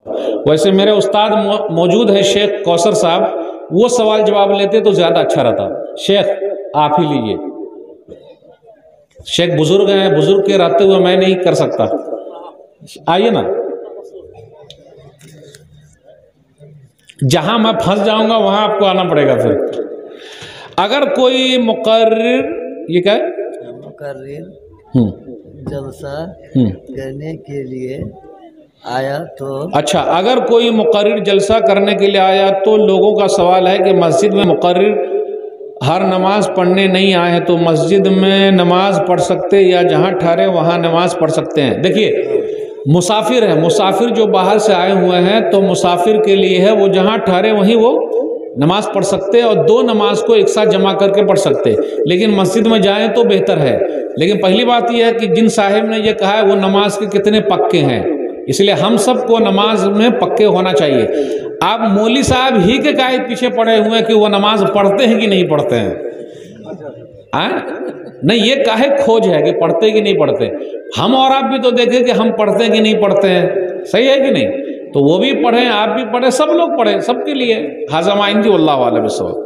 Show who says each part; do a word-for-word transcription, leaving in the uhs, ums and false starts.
Speaker 1: वैसे मेरे उस्ताद मौ, मौजूद है शेख कौसर साहब, वो सवाल जवाब लेते तो ज़्यादा अच्छा रहता। शेख आप ही लीजिए, शेख बुजुर्ग हैं, बुजुर्ग के रहते हुए मैं नहीं कर सकता। आइए ना, जहां मैं फंस जाऊंगा वहां आपको आना पड़ेगा। फिर अगर कोई मुकर्रिर, ये क्या है,
Speaker 2: मुकर्रिर जलसा करने के लिए आया तो,
Speaker 1: अच्छा, अगर कोई मुकर्रिर जलसा करने के लिए आया तो लोगों का सवाल है कि मस्जिद में मुकर्रिर हर नमाज पढ़ने नहीं आए हैं तो मस्जिद में नमाज पढ़ सकते या जहाँ ठहरे वहाँ नमाज पढ़ सकते हैं। देखिए, मुसाफिर है, मुसाफिर जो बाहर से आए हुए हैं तो मुसाफिर के लिए है, वो जहाँ ठहरे वहीं वो नमाज पढ़ सकते हैं और दो नमाज को एक साथ जमा करके पढ़ सकते हैं। लेकिन मस्जिद में जाएं तो बेहतर है। लेकिन पहली बात यह है कि जिन साहिब ने ये कहा है वो नमाज के कितने पक्के हैं, इसलिए हम सबको नमाज में पक्के होना चाहिए। आप मौली साहब ही के काहे पीछे पड़े हुए हैं कि वो नमाज पढ़ते हैं कि नहीं पढ़ते हैं? आ? नहीं, ये काहे खोज है कि पढ़ते कि नहीं पढ़ते। हम और आप भी तो देखें कि हम पढ़ते कि नहीं पढ़ते हैं, सही है कि नहीं? तो वो भी पढ़ें, आप भी पढ़ें, सब लोग पढ़ें, सबके लिए। हाज़ा माइंदी, अल्लाह वाला बिस्वा।